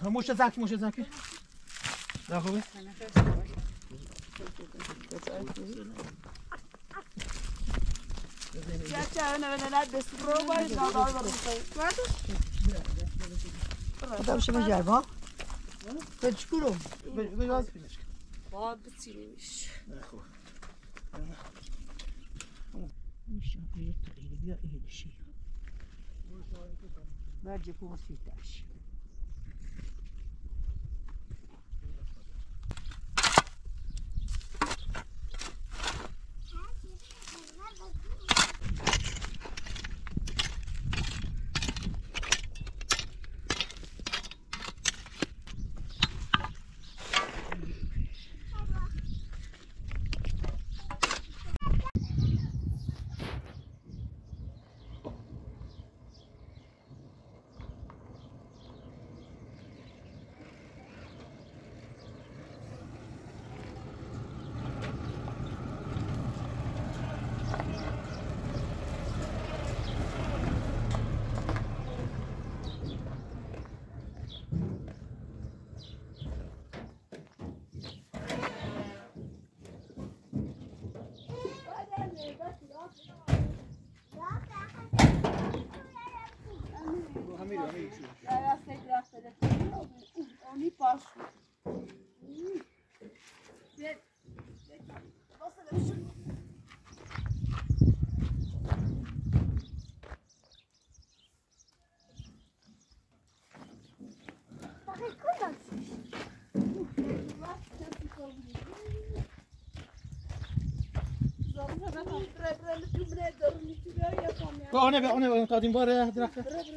موشه زنکی ده خوبه؟ خدا بشه بجرب ها بچ کنم بجاز فیلش باید بچینیمش خوب میشه بیا ایلشی برجه کن سیتش آنه قدیم باره درخت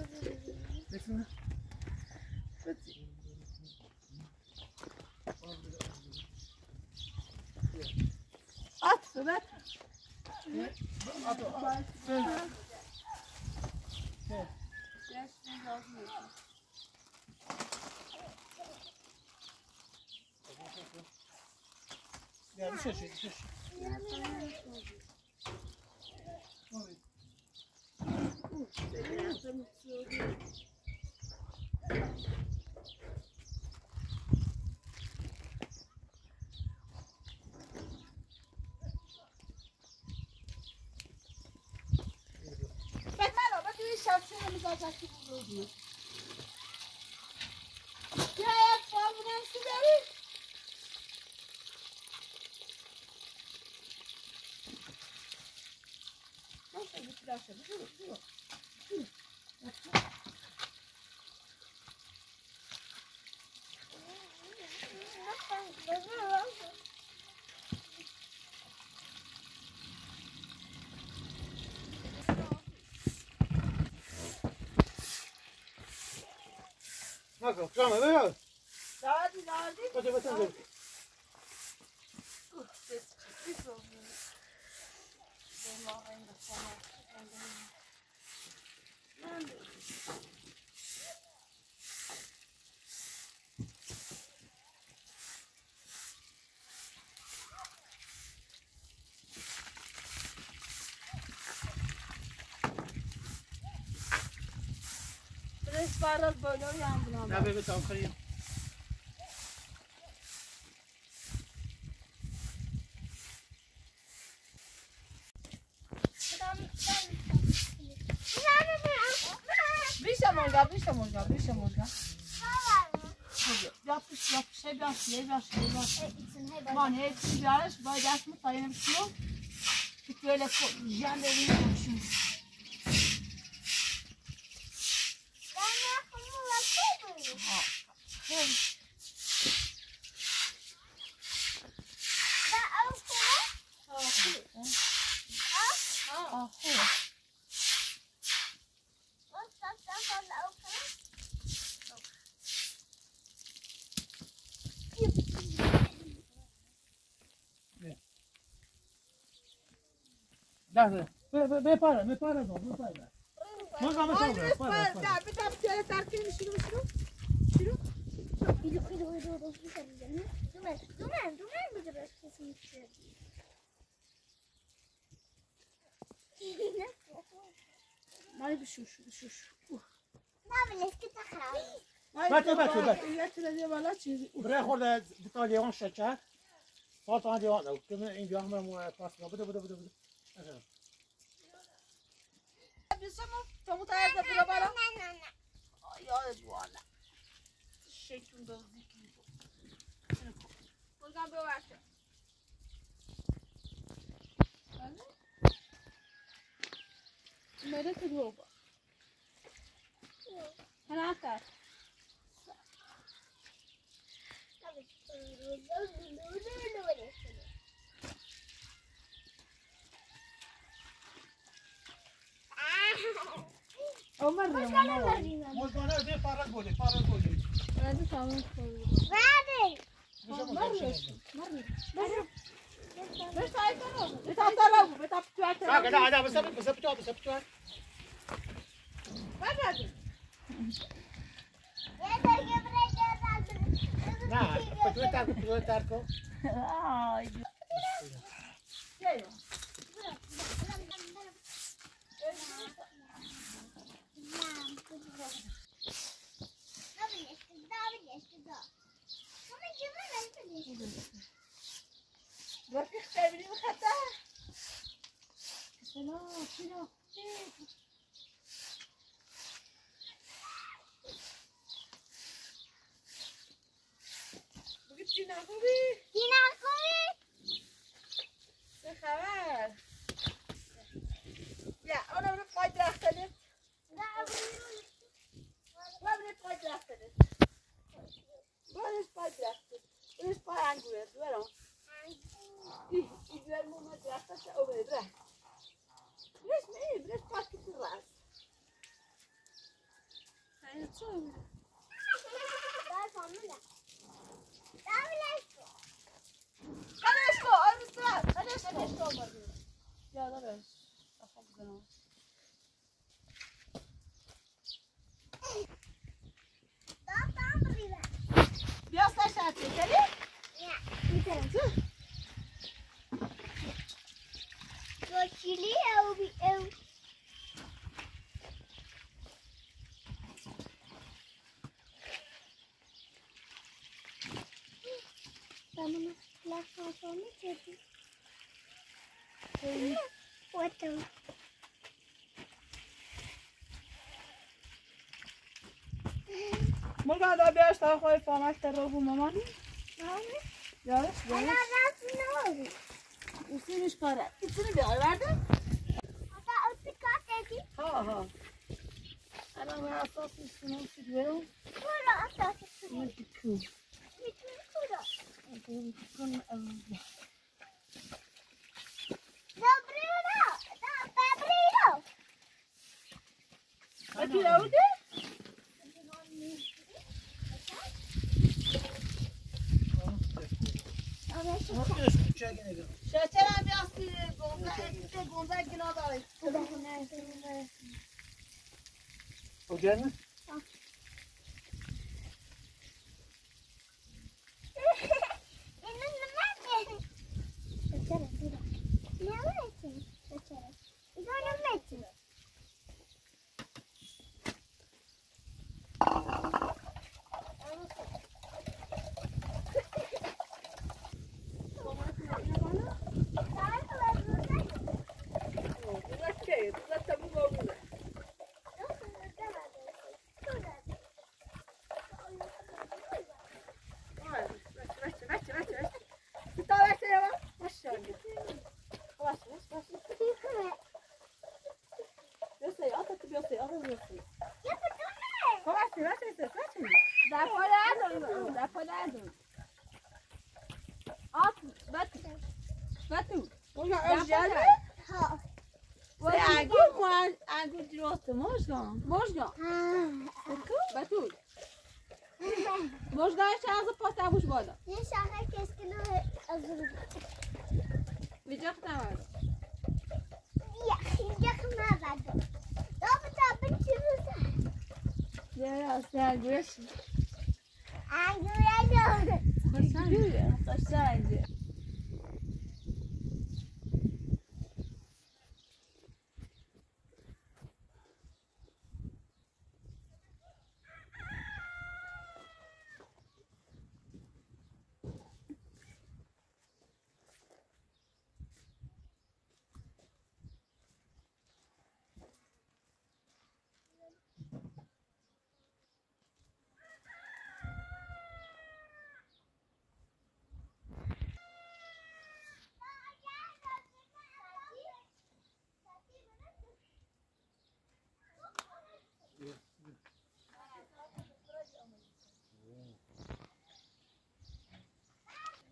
نکن کامه بیا دادی بچه بسن برای بالایی هم بنام نه به تام خریم بیشه مرگا yapış aman hepsi yarış böyle asmış dayanırsın bir böyle jandarmayı konuşuyor لحظه بپره ما بدم توی ترکیب شروع دومن بده بس کسی ماي بشوش ما بالنسبة تخرج یه بالا چیزی برای خورده تا لیوان شکر تا تا لیوان او که این دیوان هم پاس بده بیسمو تو متعرض بیا بالا نه یاد والا شیطون دوزی کی بگم ببرشه میره تو دو با هناك عمر مزبانه ده فارغ بوده هذا تمام بس هاي كانوا بتعطلوا لا كده بس بتوع نه بتوع تاركو رفيق تعملي الخطا سلام بقيت دينا خوبي شو خبر يا انا بنت قاعد اختلف لا بنت قاعد اختلف بنت قاعد عنقود ولا يجي الماما دراسة أو بدرة ليش قاعد في الرأس هاي تسوي خليش مرة يا لا بس أخذنا بيصير شاتي كذي Chile eu Vamos lá com fome aqui. Outro. ممكن ده بيش تاخذ فماش تروح ماماني يلا أنا راسي وسينش كاره كتير بيار verdi ها أنا ما أساس السنون شدوه ما تكون أقول تكون أكيد أودي شاطر هم بیاستی گونده گنا داری وجانا Možda jeszcze raz postawisz wodę. Nie szachek jest Widzisz tam? Jak ma wodę. Dobrze, będziemy za. Teraz jak wiesz. Angurado. Chodźcie.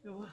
Yok.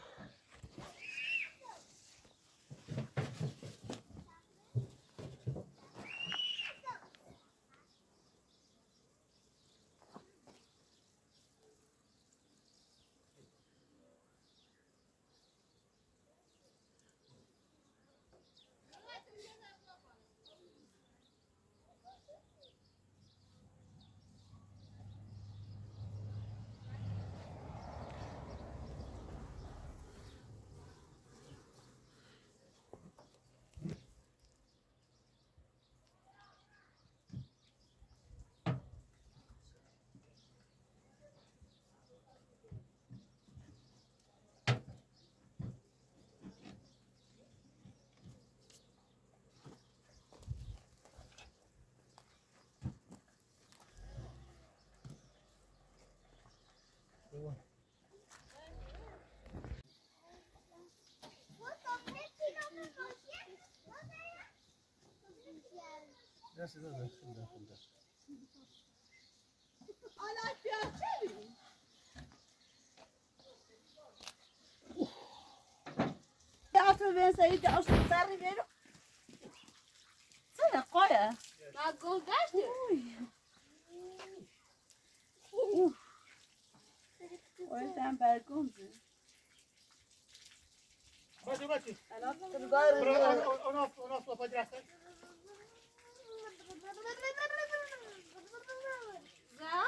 Nasıl da şurada. Ala piace. Ya ben sayı da astarı verim. Sana koya. Ma gogaste? Oi, sen pergunta. Hadi bakayım. Ela tutar. Ona sopa direkt. Za?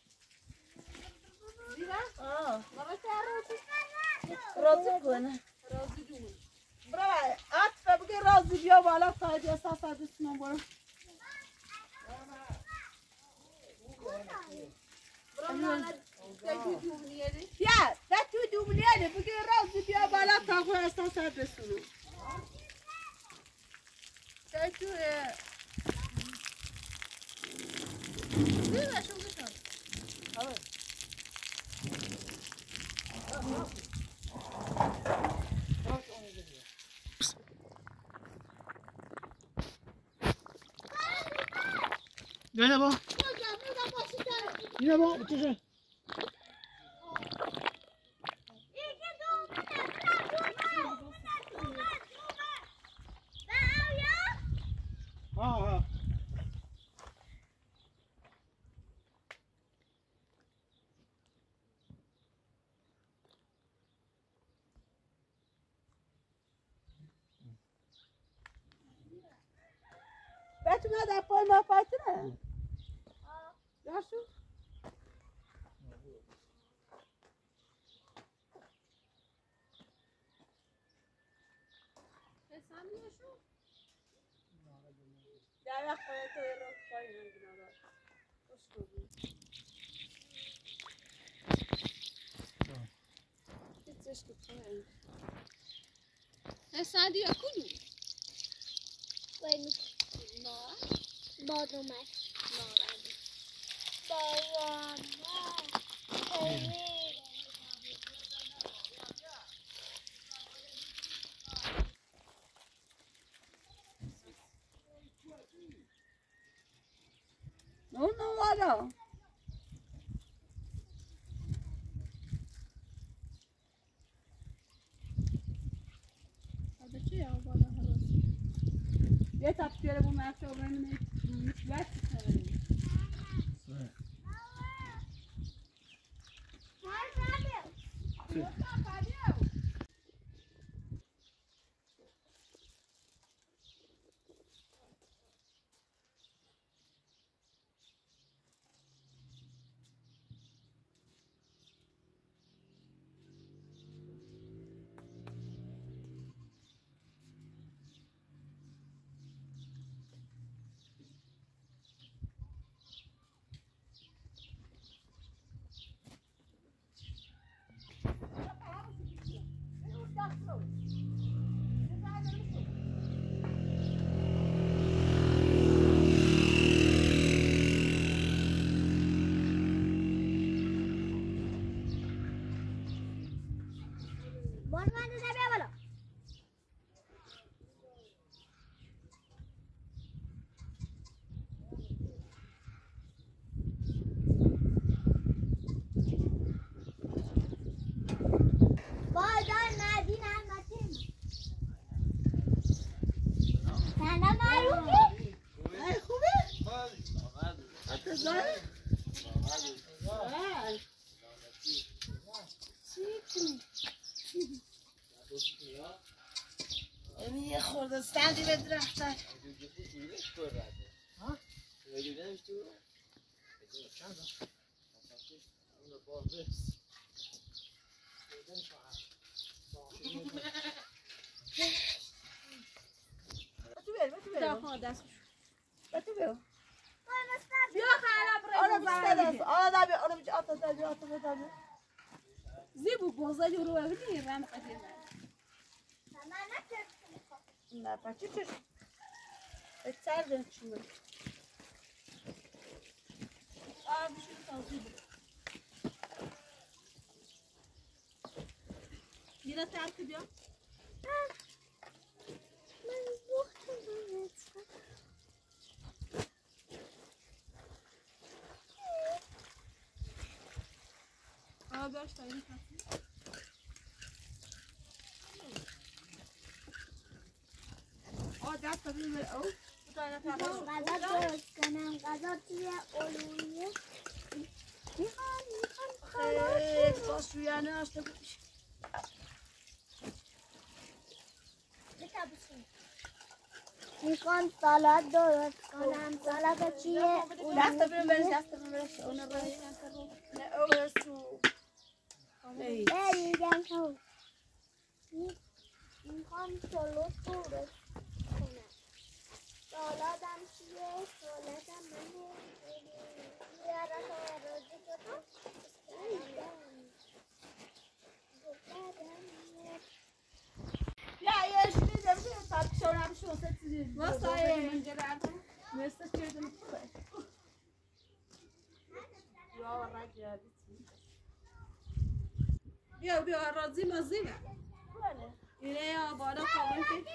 Zira? Ah, Baba sarı. razı kona. Razı değil. Brava, at fabke razı diyor bala sadece sasa düşman bana. Brava, tecrübe umniyeli. Ya, da tu dumliyeli bugün razı diyor bala takı sasa düşman. Tecrübe. Zira şunu şunu. Yine bu. Yine bu. Bitireceğim. Ha. Betuma da polma patına. Ya şu. Sen ne şu? Ya ya koyuyor koyuyor binalar. Hoş geldin. Hiç tutmayın. Sen diyor kulu. Bueno, No. no más. No, Randy. No vara. Hadi ya bana halos. Ye taptıra bu merkez öğrenimi müthiş severim. Bye. سندی به درختر زیبو بازاری رو ببینی رم قدیم نه بچه چش بهتر دن چونه بشون تازی بود یه ترک بیا بیاش تایید کنی دست ببین بر او غذا درست کنم غذا توی علویه خیلی باز رویانه هاشته بودش میخوام سالاد درست کنم سالاد چیه؟ دست ببین برش دست ببین برش اونو برش نه او برش تو بریدم تو میخوام سالاد درست کنم سالادم چیه؟ سالادم منه بیاره تو روزی کنم یا یه شیری دمشه ساعت شورم شو ست واسه منجره ارتم مثل چیزی بیا بیا راضی مزیمه اینه یا بالا کامل که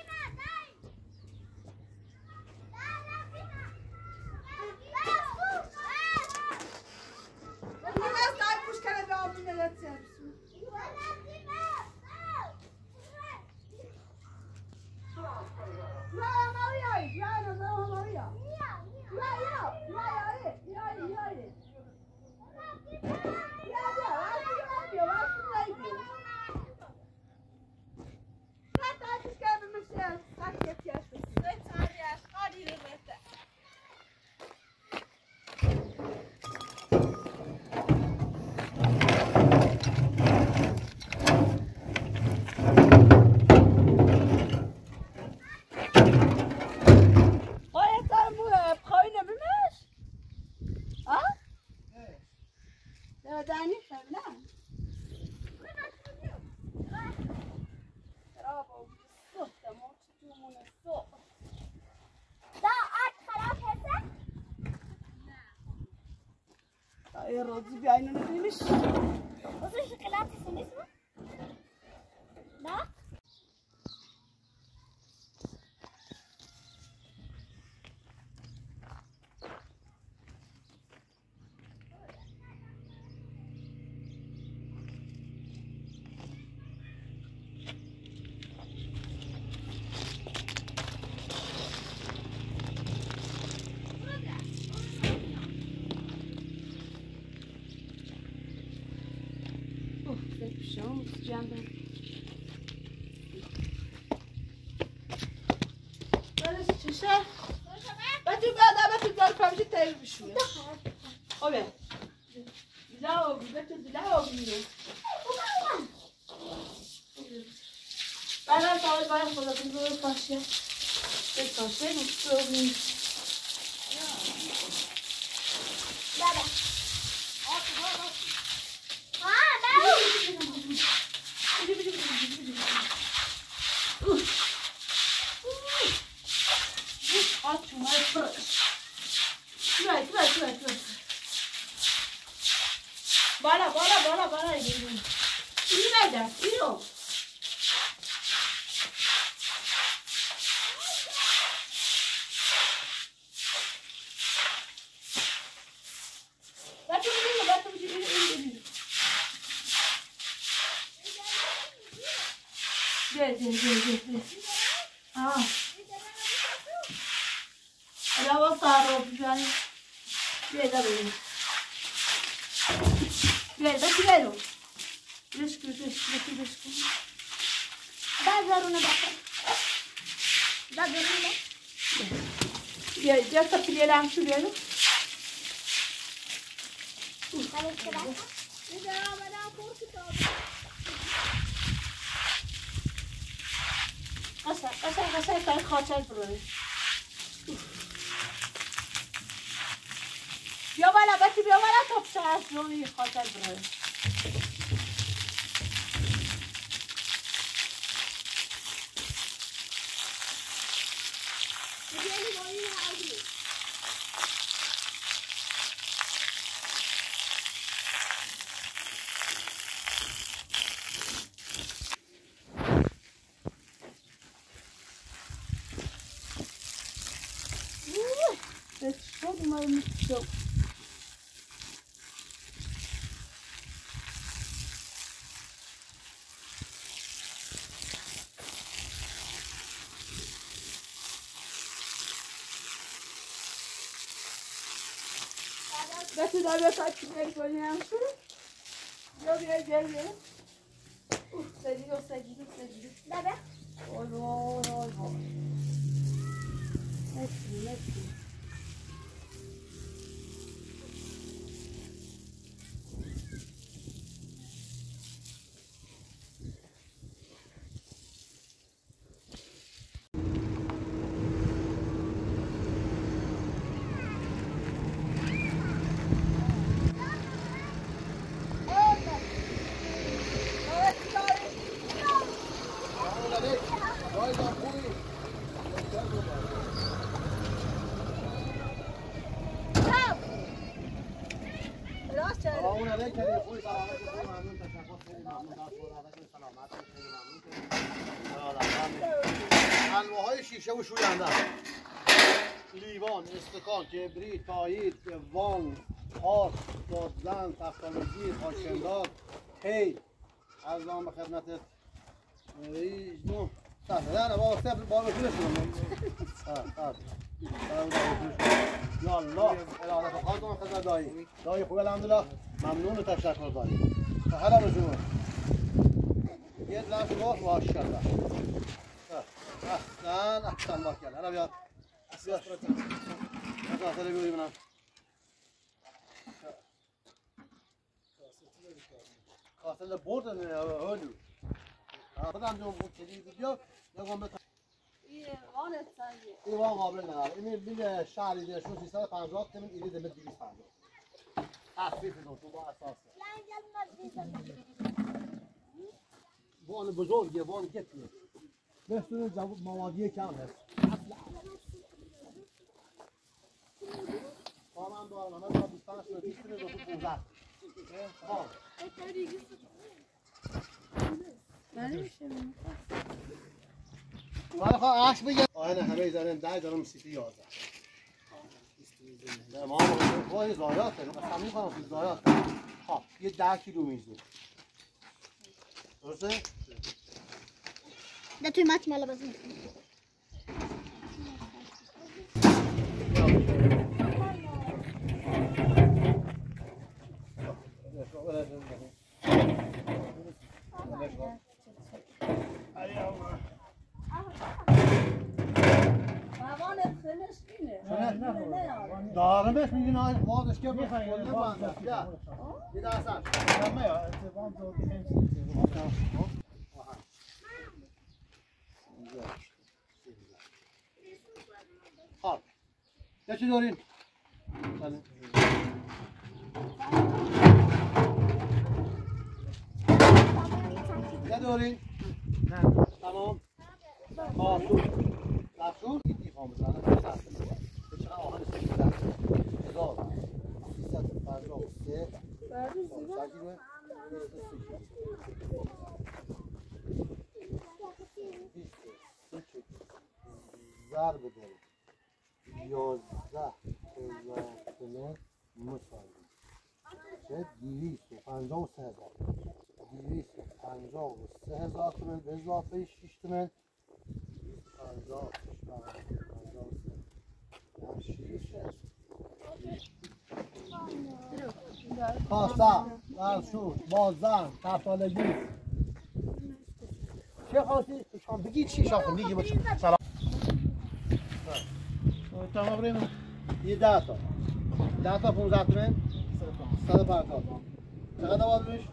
راضی بیا اینو نبینیش واسه شکلاتی سنیس ما؟ نه؟ نه ببینم بیا تا پیله لمسو بیارم قصه تا خاطر بروی بیا بالا بکی بیا بالا تا پشه هست روی خاطر بروی شد اومد شد بسی در بیا تا چی بیایی کنیم بیا بیا سجیدو بابا اوی نسی حلواهای شیشه و شوینده لیوان، استکان، کبریت، تایید، وان، خاص، دادزن، تفتانگیر، خاشندار، پی ارزان به خدمتت ایجنون سهره با سفر بار بکنه یا الله اراده بخواهدون خدمت دایی خوب الحمدلله ممنون و تشکر دایی حالا بزنون یه لحظه گفت ماشاءالله احسن باکل حالا بیاد اصلا بیوری منم کاسل بردن هلو خودم جون بود کلی بیا نگم بتا وانت سنگی ایوان قابل نداره این بیل شهری دیشون 350 تمن ایلی دمت 250 تخفیف دو تو با اساسه وان بزرگه وان کتیه بهتون جواب موادی کم هست من دارم همه با 25 تا 20 تا 15 خب ولی خب عکس بگیر آهن همه زنن 10 دارم 11 نه ما خود زایاته مثلا میخوام تو زایات خب یه 10 کیلو میزه درسته ده توی مات مالا بزن دارمش میگین آقای وادش که بخواه بانده یه درستن خب یه چی دارین؟ یه دارین؟ تمام خاصون لفشون این دیفان بزنه به چقدر آهن سکیده 1353 ضرب داریم 11,000 تومان مساوی چه 253,000 253,000 تومان به اضافه 6 تومان 50 خاصه ورشور بازن تفتالگی چه خواستی؟ شام بگید چی شام میگی سلام تمام بریم. یه 10 تا 10 تا 15 تومن 150 چقدر باز میشه؟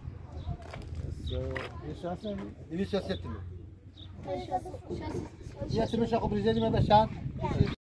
260 تومن یه تومن شاخو بریزیدیم به شهر